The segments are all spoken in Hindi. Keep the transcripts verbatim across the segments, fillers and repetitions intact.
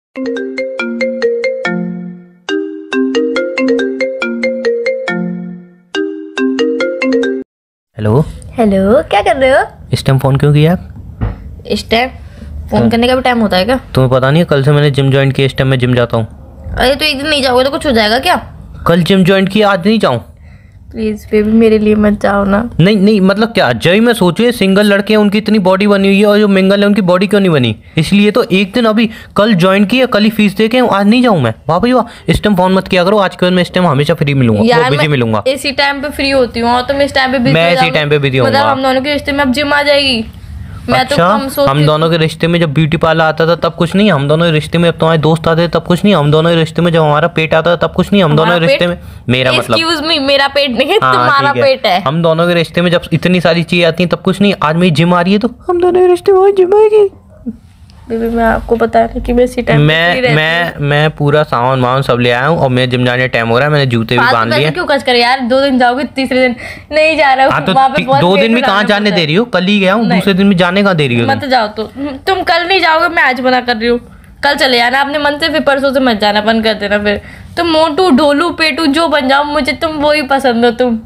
हेलो हेलो, क्या कर रहे हो? इस टाइम फोन क्यों किया आप? इस टाइम फोन करने का भी टाइम होता है क्या? तुम्हें पता नहीं है कल से मैंने जिम ज्वाइन किया, इस टाइम मैं जिम जाता हूँ। अरे तो एक दिन नहीं जाओगे तो कुछ हो जाएगा क्या? कल जिम ज्वाइन किया, आज नहीं जाऊँ? प्लीज बेबी मेरे लिए मत जाओ ना। नहीं नहीं मतलब क्या, जय मैं सोचू सिंगल लड़के हैं उनकी इतनी बॉडी बनी हुई है और जो मिंगल है उनकी बॉडी क्यों नहीं बनी, इसलिए तो एक दिन अभी कल ज्वाइन किया, कल ही फीस दे के आज नहीं जाऊँ मैं। वाह भाई वाह, इस टाइम फोन मत किया करो, आज के बाद मैं इस टाइम हमेशा फ्री मिलूंगा, यार बिजी मिलूंगा। इसी टाइम पे फ्री होती हूँ और तुम इस टाइम पे बिजी मैं इसी टाइम पे बिजी होऊंगा। मतलब हम दोनों के रिश्ते में अब जिम आ जाएगी। मैं अच्छा, तो कम सोचती हम दोनों के रिश्ते में जब ब्यूटी पार्लर आता था तब कुछ नहीं, हम दोनों के रिश्ते में अब तुम्हारे दोस्त आते थे तब कुछ नहीं, हम दोनों के रिश्ते में जब हमारा पेट आता था तब कुछ नहीं, हम दोनों के रिश्ते में मेरा मतलब एक्सक्यूज मी, मेरा पेट नहीं है, हाँ, तुम्हारा पेट है। हम दोनों के रिश्ते में जब इतनी सारी चीजें आती हैं तब कुछ नहीं, आज मेरी जिम आ रही है तो हम दोनों के रिश्ते में जिम आएगी। बेबी मैं आपको बता रही कि मैं इसी टाइम मैं मैं मैं पूरा सामान वामान सब ले आया हूँ और मेरे जिम जाने टाइम हो रहा है, मैंने जूते भी बांध लिए। क्यों कच कर यार, दो दिन जाओगे तीसरे दिन नहीं जा रहा हूँ। तो वहाँ पे दो दिन भी कहाँ जाने दे रही हो, कल ही गया हूँ, दूसरे दिन भी जाने कहाँ दे रही हो? मत जाओ तो तुम कल नहीं जाओगे, मैं आज मना कर रही हूँ। कल चले जाना अपने मन से, फिर परसों से मत जाना, बंद कर देना। फिर तुम मोटू ढोलू पेटू जो बन जाओ, मुझे तुम वो ही पसंद हो। तुम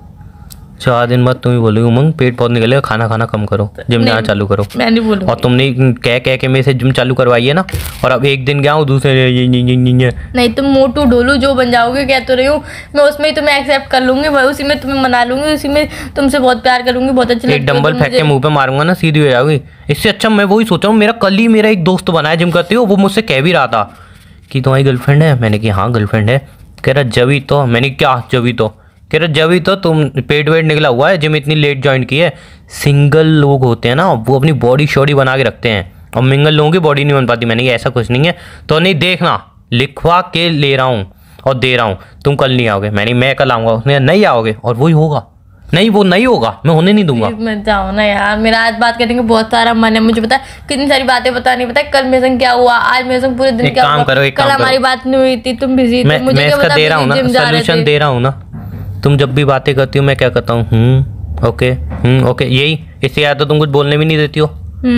चार दिन बाद तुम ही बोलोगी उमंग पेट बहुत निकलेगा, खाना खाना कम करो, जिम जाना चालू करो। मैं नहीं बोलूंगी। और तुमने कह कह के मेरे से जिम चालू करवाई है ना, और अब एक दिन गया हूँ दूसरे ये, ये, ये, ये, ये। नहीं तुम मोटू ढोलू जो बन जाओगे, कह तो रही हूँ मैं, उसमें ही तुम्हें एक्सेप्ट कर लूंगी, मैं उसी में तुम्हें मना लूंगी, उसी में तुमसे बहुत प्यार करूंगी, बहुत अच्छी एक डंबल फेंक के मुंह पे मारूंगा ना, सीधी हो जाओगी। इससे अच्छा मैं वही सोचा हूँ, मेरा कल ही मेरा एक दोस्त बनाया जिम करते हो, वो मुझसे कह भी रहा था कि तुम्हारी गर्लफ्रेंड है, मैंने कहा हाँ गर्लफ्रेंड है। कह रहा जभी तो, मैंने क्या जभी तो, कह रहा जभी तो तुम पेट वेट निकला हुआ है, जिम इतनी लेट ज्वाइन की है। सिंगल लोग होते हैं ना वो अपनी बॉडी शॉडी बना के रखते हैं और मिंगल लोगों की बॉडी नहीं बन पाती। मैंने कहा ऐसा कुछ नहीं है, तो नहीं देखना लिखवा के ले रहा हूँ और दे रहा हूँ, तुम कल नहीं आओगे। मैंने मैं कल आऊँगा, उसने नहीं आओगे और वही होगा, नहीं वो नहीं होगा, मैं होने नहीं दूंगा। मैं जाओ ना यार, मेरा आज बात करने का बहुत सारा मन है, मुझे पता है कितनी सारी बातें पता नहीं, पता है कल मेरे संग क्या हुआ, आज मेरे संग पूरे दिन क्या हुआ। कल हमारी बात नहीं हुई थी, तुम बिजी थे, मुझे क्या पता, दे रहा हूँ ना सोल्यूशन दे रहा हूँ ना। तुम जब भी बातें करती हो मैं क्या करता हूँ, हम्म ओके हम्म ओके, यही इससे यार तो तुम कुछ बोलने भी नहीं देती हो,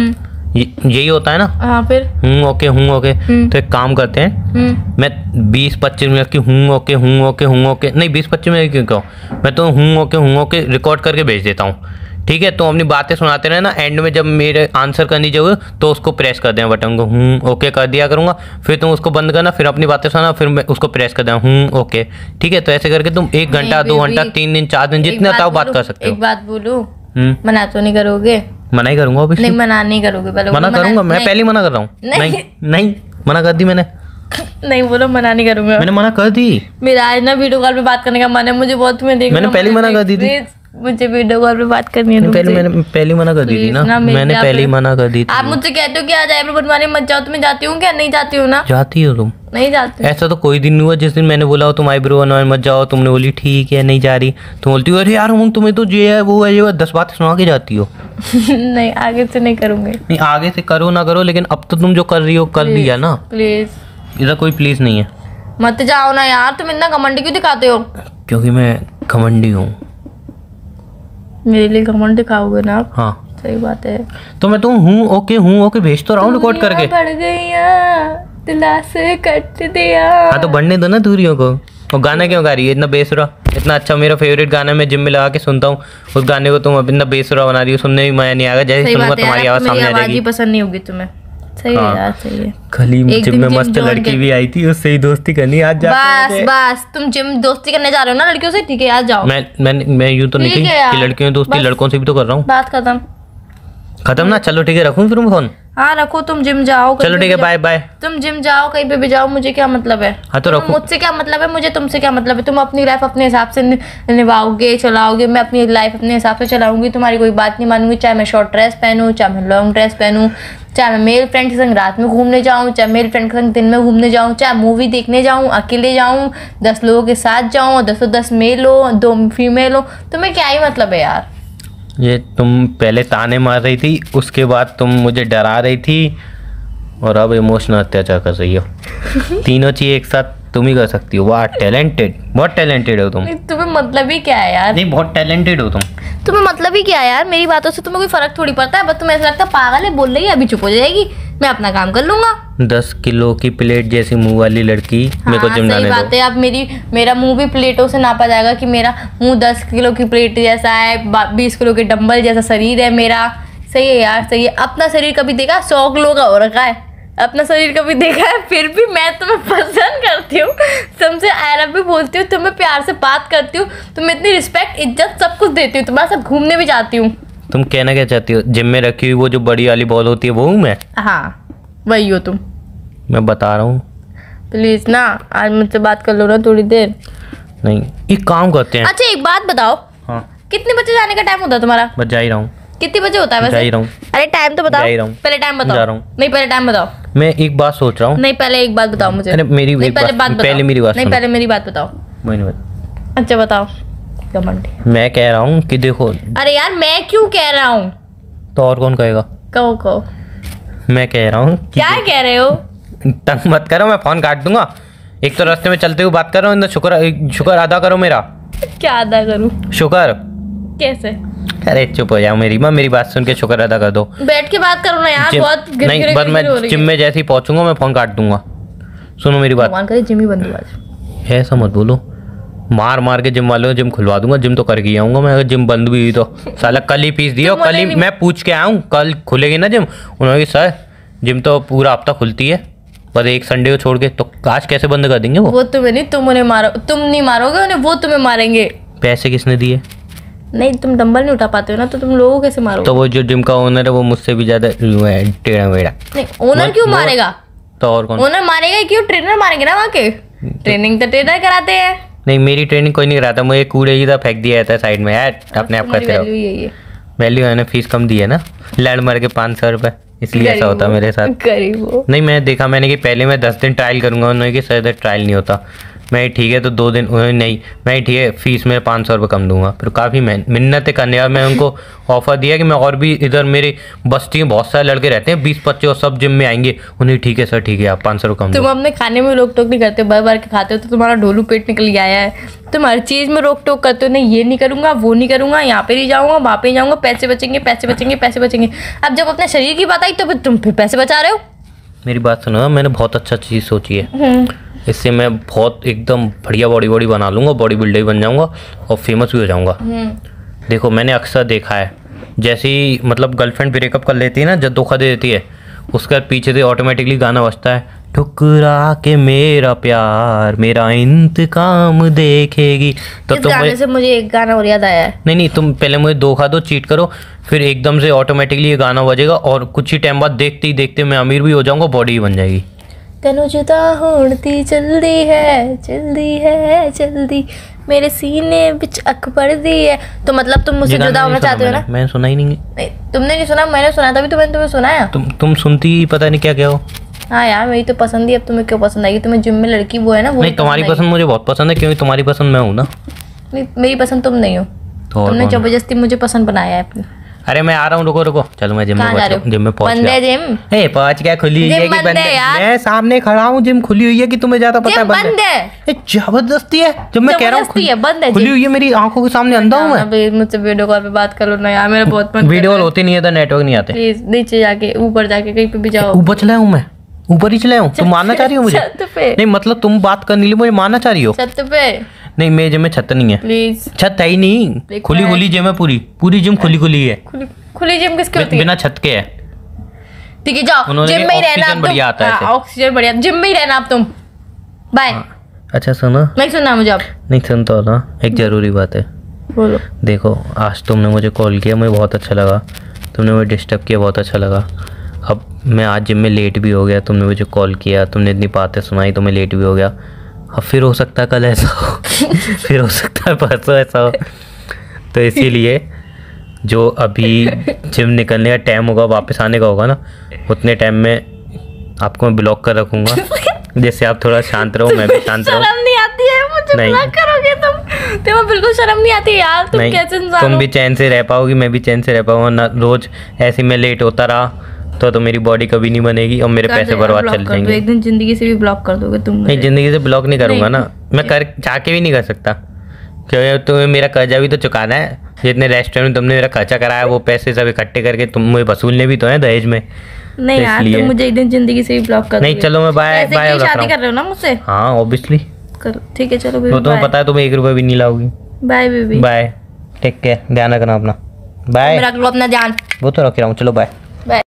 यही होता है ना। हाँ फिर हूँ ओके हूँ ओके, तो एक काम करते हैं, मैं बीस पच्चीस मिनट की हूँ ओके हूँ ओके हूँ ओके नहीं बीस पच्चीस मिनट की क्यों, मैं तो हूँ ओके हूँ ओके रिकॉर्ड करके भेज देता हूँ, ठीक है। तो अपनी बातें सुनाते रहे ना, एंड में जब मेरे आंसर करनी चाहिए तो उसको प्रेस कर दें बटन को, हूँ ओके कर दिया करूँगा, फिर तुम उसको बंद करना, फिर अपनी बातें सुना, फिर मैं उसको प्रेस कर दें हूँ ओके, ठीक है। तो ऐसे करके तुम एक घंटा दो घंटा तीन दिन चार दिन जितना चाहो बात कर सकते हो। एक बात बोलूं, मना तो नहीं करोगे? मना ही करूंगा अभी। नहीं मना नहीं करोगे, पहले मना करूंगा, मैं पहले मना कर रहा हूँ। नहीं नहीं मना कर दी मैंने, नहीं बोलो मना नहीं करूंगा, मैंने मना कर दी। मेरा आज ना वीडियो कॉल पे बात करने का मन है, मुझे बहुत तुम्हें देखना, मैंने पहले मना कर दी थी, मुझे वीडियो कॉल पे बात करनी है। पहले मैंने पहले मना कर दी थी ना, मैंने पहले ही मना कर दी थी। आप मुझसे कहते हो कि आज आईब्रो बनवाने मत जाओ, तो मैं जाती हूँ क्या? नहीं जाती हूँ ना। जाती हो तुम? नहीं जाती। ऐसा तो कोई दिन नहीं हुआ जिस दिन मैंने बोला हो तुम आईब्रो बनवाने मत जाओ, तुमने बोली ठीक है नहीं जा रही, तुम बोलती हो अरे यार हम तुम्हें तो ये है वो है ये दस बातें सुना के जाती हो। नहीं आगे से नहीं करूंगी। नहीं आगे से करो ना करो, लेकिन अब तो तुम जो कर रही हो कर दिया ना। प्लीज इधर कोई प्लीज नहीं है। मत जाओ ना यार, तुम इतना घमंडी क्यों दिखाते हो? क्योंकि मैं घमंडी हूँ। मेरे लिए घमंड दिखाओगे ना आप? हाँ सही बात है। तो मैं तो हूँ ओके हूँ ओके भेज तो रहा हूँ रिकॉर्ड करके। बढ़ गई दिला से कट दिया। हाँ तो बढ़ने दो ना दूरियों को। और गाना क्यों गा रही है इतना बेसुरा? इतना अच्छा मेरा फेवरेट गाना मैं जिम में लगा के सुनता हूँ, उस गाने को तुम इतना बेसुरा बना रही हो, सुनने में मजा नहीं आएगा। जैसे सुनूंगा तुम्हारी आवाज सामने आ जाएगी। पसंद नहीं होगी तुम्हें। सही है यार, सही है। खाली जिम में मस्त लड़की भी आई थी, उससे ही दोस्ती करनी। आज बस बस तुम जिम दोस्ती करने जा रहे हो ना लड़कियों से, ठीक है आज जाओ। मैं मैं मैं यूं तो नहीं कि लड़कियों दोस्ती, लड़कों से भी तो कर रहा हूँ। बात खत्म खत्म ना, चलो ठीक है रखूँ फिर फोन। हाँ रखो, तुम जिम जाओ। चलो ठीक है बाय बाय। तुम जिम जाओ कहीं पे भी जाओ, मुझे क्या मतलब है? हाँ तो रखो। मुझसे क्या मतलब है, मुझे तुमसे क्या मतलब है? तुम अपनी लाइफ अपने हिसाब से निभाओगे चलाओगे, मैं अपनी लाइफ अपने हिसाब से चलाऊंगी, तुम्हारी कोई बात नहीं मानूंगी। चाहे मैं शॉर्ट ड्रेस पहनूं, चाहे मैं लॉन्ग ड्रेस पहनूं, चाहे मैं मेल फ्रेंड के संग रात में घूमने जाऊं, चाहे मेल फ्रेंड के संग दिन में घूमने जाऊं, चाहे मूवी देखने जाऊं, अकेले जाऊं, दस लोगों के साथ जाऊं और दसों दस मेल हो दो फीमेल हो, तुम्हें क्या ही मतलब है यार? ये तुम पहले ताने मार रही थी, उसके बाद तुम मुझे डरा रही थी, और अब इमोशनल अत्याचार कर रही हो। तीनों चीज एक साथ तुम ही कर सकती हो। वाह टैलेंटेड, बहुत टैलेंटेड हो तुम। तुम्हें मतलब ही क्या है यार? नहीं बहुत टैलेंटेड हो तुम। तुम्हें मतलब ही क्या है यार? मेरी बातों से तुम्हें कोई फर्क थोड़ी पड़ता है, बस तुम्हें ऐसा लगता है पागल है बोल रही है अभी चुप हो जाएगी, मैं अपना काम कर लूंगा। दस किलो की प्लेट जैसी मुंह वाली लड़की मेरे को हाँ, जिम सही जाने बात दो। है। अब मेरी मेरा मुंह भी प्लेटों से नापा जाएगा कि मेरा मुंह दस किलो की प्लेट जैसा है, बीस किलो के डंबल जैसा शरीर है मेरा। सही है यार, सही है। अपना शरीर कभी देखा? सौ किलो का हो रखा है अपना शरीर कभी देखा है? फिर भी मैं तुम्हें पसंद करती हूँ, तुमसे आई लव भी बोलती हूँ, तुम्हें प्यार से बात करती हूँ, तुम्हें इतनी रिस्पेक्ट इज्जत सब कुछ देती हूँ, तुम्हारे साथ घूमने भी जाती हूँ। तुम कहना क्या चाहती हो? जिम में रखी हुई वो जो बड़ी वाली बॉल होती है वो हूँ मैं? हाँ वही हो तुम। मैं बता रहा हूँ। प्लीज ना आज मुझसे बात कर लो ना थोड़ी देर। नहीं, एक काम करते हैं। अच्छा एक बात बताओ, हाँ कितने बजे जाने का टाइम होता है तुम्हारा? बस जा ही रहा हूँ। कितने बजे होता है जा वैसे? ही रहा हूँ। अरे टाइम तो बताओ। जा ही रहा हूँ। पहले टाइम जा बताओ। रहा हूँ। नहीं पहले टाइम बताओ। मैं एक बात सोच रहा हूँ। नहीं पहले एक बात बताओ मुझे। अरे मेरी नहीं एक पहले बात- बात बताओ। पहले मेरी बात नहीं सुनो। पहले मेरी बात बताओ। वही नहीं बात। अच्छा बताओ। घमंडी। मैं कह रहा हूँ कि देखो। अरे यार मैं क्यों कह रहा हूँ? तो और कौन कहेगा? कहो कहो। मैं कह रहा हूँ कि क्या कह रहे हो? तंग मत करो, मैं फोन काट दूंगा। एक तो रास्ते में चलते हुए बात कर रहा हूँ, शुक्र शुक्र अदा करो मेरा। क्या अदा करूँ? शुक्र। कैसे? अरे चुप हो जाओ मेरी माँ, मेरी बात सुन के शुक्र अदा कर दो। बैठ के बात करो ना यार, जिम- बहुत गिर नहीं गिर बस गिर मैं गिर हो रही जिम है। में जैसे ही पहुंचूंगा मैं फोन काट दूंगा। सुनो मेरी बात। भगवान करे जिम ही बंद हुआ आज। ऐसा मत बोलो, मार मार के जिम वालों जिम खुलवा दूंगा। जिम तो करके ही आऊंगा मैं, अगर जिम बंद भी हुई तो। साला कल ही फीस दिया, तुम कल ही बोले मैं पूछ के आया हूँ, कल खुलेगी ना जिम। उन्होंने कहा सर जिम तो पूरा हफ्ता खुलती है, बस एक संडे को छोड़ के। तो आज कैसे बंद कर देंगे वो? वो तुम्हें नहीं, तुम उन्हें मारो, तुम नहीं मारोगे उन्हें, वो तुम्हें मारेंगे। पैसे किसने दिए? नहीं तुम डंबल नहीं उठा पाते हो ना, तो तुम लोगों को कैसे मारोगे? तो वो जो जिम का ओनर है वो मुझसे भी ज्यादा यूं है, टेढ़ा मेढ़ा। नहीं ओनर मत- क्यों मत- मारेगा? तो और कौन? ओनर मारेगा क्यों? ट्रेनर मारेंगे ना वहाँ के। ट्रेनिंग तो ट्रेनर कराते हैं। नहीं मेरी ट्रेनिंग कोई नहीं कराता, मुझे कूड़े की तरह फेंक दिया जाता है साइड में यार, अपने आप तुम्हारी करते रहो। वैल्यू यही है। वैल्यू है ना, फीस कम दी है ना, लैंड मार के पाँच सौ रुपये, इसलिए ऐसा होता है मेरे साथ। गरीब हो। नहीं मैं देखा मैंने कि पहले मैं दस दिन ट्रायल करूंगा, उन्होंने कि सर ट्रायल नहीं होता। मैं ठीक है तो दो दिन, उन्होंने नहीं मैं ठीक है फीस में पाँच सौ रुपये कम दूंगा। फिर काफ़ी मिन्नतें करने और मैं उनको ऑफर दिया कि मैं और भी इधर मेरे बस्ती में बहुत सारे लड़के रहते हैं, बीस पच्चीस और सब जिम में आएंगे। उन्हें ठीक है सर ठीक है आप पाँच सौ रुपये कम तुम दो। अपने खाने में रोक टोक नहीं करते, बार बार के खाते हो तो तुम्हारा ढोलू पेट निकल के आया है। तुम हर चीज में रोक टोक करते हो, नहीं ये नहीं करूंगा वो नहीं करूंगा, यहाँ पे नहीं जाऊंगा वहाँ पे नहीं जाऊंगा, पैसे बचेंगे पैसे बचेंगे पैसे बचेंगे। अब जब अपने शरीर की बात आई तो फिर तुम फिर पैसे बचा रहे हो। मेरी बात सुनो, मैंने बहुत अच्छा चीज़ सोची है। इससे मैं बहुत एकदम बढ़िया बॉडी बॉडी बना लूंगा, बॉडी बिल्डर भी बन जाऊंगा और फेमस भी हो जाऊंगा। देखो मैंने अक्सर देखा है, जैसे ही मतलब गर्लफ्रेंड ब्रेकअप कर लेती है ना, जब धोखा दे देती है, उसके बाद पीछे से ऑटोमेटिकली गाना बजता है, ठुकरा के मेरा प्यार मेरा इंतकाम देखेगी। तो इस तुम गाने मुझे- से मुझे एक गाना और याद आया है। नहीं नहीं तुम पहले मुझे धोखा दो, चीट करो, फिर एकदम से ऑटोमेटिकली ये गाना बजेगा और कुछ ही टाइम बाद देखते ही देखते मैं अमीर भी हो जाऊंगा, बॉडी भी बन जाएगी। तेनू जुदा होती जल्दी है जल्दी है जल्दी, मेरे सीने बिच अख पड़ दी है। तो मतलब तुम मुझसे ये गाना जुदा नहीं होना सुना चाहते हो मैंने, ना? मैंने सुना ही नहीं। नहीं तुमने नहीं सुना, मैंने सुना, तभी तो मैंने तुम्हें सुनाया। तुम तुम सुनती ही पता नहीं क्या क्या हो। हाँ यार मेरी तो पसंद ही, अब तुम्हें क्यों पसंद आएगी? तुम्हें जिम में लड़की वो है ना वो नहीं तुम्हारी पसंद पसंद मुझे बहुत पसंद है, क्योंकि तुम्हारी पसंद मैं हूँ ना। आएगी। नहीं, मेरी पसंद तुम नहीं हो, तो और तुमने कौन है? जबरदस्ती मुझे पसंद बनाया है अपनी। अरे मैं आ रहा हूँ, रुको रुको, चलो मैं जिम में कहाँ जा पहुंच रहे रहा हो? हूँ, जिम में पहुंच बंद है गया। जिम? ए पहुंच क्या, खुली हुई जिम है कि बंद बंद है है? यार। मैं सामने खड़ा हूँ, जिम खुली हुई है कि तुम्हें ज्यादा पता है जिम बंद बंद है? है। ए, जबरदस्ती है, जब मैं कह रहा हूँ जबरदस्ती है, बंद है खुली जिम। हुई है, मेरी आंखों के सामने अंधा हूँ मैं। अभी मुझसे वीडियो कॉल पे बात कर लो ना यार, मेरा बहुत मन वीडियो कॉल होती नहीं है तो नेटवर्क नहीं आते। प्लीज नीचे जाके ऊपर जाके कहीं पे भी जाओ। ऊपर चला हूँ मैं, ऊपर ही चला हूँ। तुम मानना चाह रही हो मुझे? छत पे। नहीं मतलब तुम बात करने के लिए मुझे मानना चाह रही हो? छत पे नहीं मेरे जिम में छत नहीं है, प्लीज। छत है ही नहीं, देखो खुली है। खुली जिम है, पूरी पूरी जिम खुली खुली है, खुली खुली जिम किसकी होती है? बिना छत के है। ठीक है जाओ उन्होंने जिम भी में ही रहना ऑक्सीजन अब बढ़िया तुम। आता है हाँ, ऐसे। ऑक्सीजन बढ़िया, जिम में ही रहना अब तुम। बाय। अच्छा सुनो, नहीं सुनना मुझे अब। नहीं सुनता हो ना, एक जरूरी बात है। बोलो। देखो आज तुमने मुझे कॉल किया, मुझे बहुत अच्छा लगा, तुमने मुझे डिस्टर्ब किया, बहुत अच्छा लगा। अब मैं आज जिम में लेट भी हो गया, तुमने मुझे कॉल किया, तुमने इतनी बातें सुनाई तो मैं लेट भी हो गया। अब फिर हो सकता है कल ऐसा हो फिर हो सकता है परसों ऐसा हो। तो इसीलिए जो अभी जिम निकलने का टाइम होगा, वापस आने का होगा ना, उतने टाइम में आपको मैं ब्लॉक कर रखूँगा, जिससे आप थोड़ा शांत रहो, मैं भी शांत रहूँ। शर्म नहीं आती है मुझे? नहीं। ब्लॉक करोगे तुम? तुम्हें बिल्कुल शर्म नहीं आती यार, तुम नहीं, कैसे इंसान तुम हो? भी चैन से रह पाओगी, मैं भी चैन से रह पाऊंगा ना। रोज ऐसे मैं लेट होता रहा तो तो मेरी बॉडी कभी नहीं बनेगी और मेरे कर पैसे दो यार, बर्बाद ब्लॉक चल कर दो, जाएंगे। एक दिन जिंदगी से भी ब्लॉक कर दोगे तुम नहीं मुझे। जिंदगी से ब्लॉक नहीं करूंगा नहीं। ना, मैं कर चाह के भी नहीं कर सकता, क्योंकि तुम्हें मेरा कर्जा भी तो चुकाना है। जितने रेस्टोरेंट में तुमने मेरा खर्चा कराया वो पैसे सब इकट्ठे करके तुम मुझे वसूलने भी तो है दहेज में। नहीं तो यार इसलिए- तुम मुझे एक दिन जिंदगी से भी ब्लॉक कर नहीं दोगे। चलो मैं बाय ऐसे बाय क्यों रख शादी रहा कर हूँ। रहे हो ना मुझसे? हाँ ऑब्वियसली, करो ठीक है चलो वो बेबी तुम्हें पता है तुम एक रुपये भी नहीं लाओगी। Bye baby. Bye, take care, ध्यान रखना अपना, बाय। रख लो अपना ध्यान। वो तो रख रहा हूँ, चलो बाय।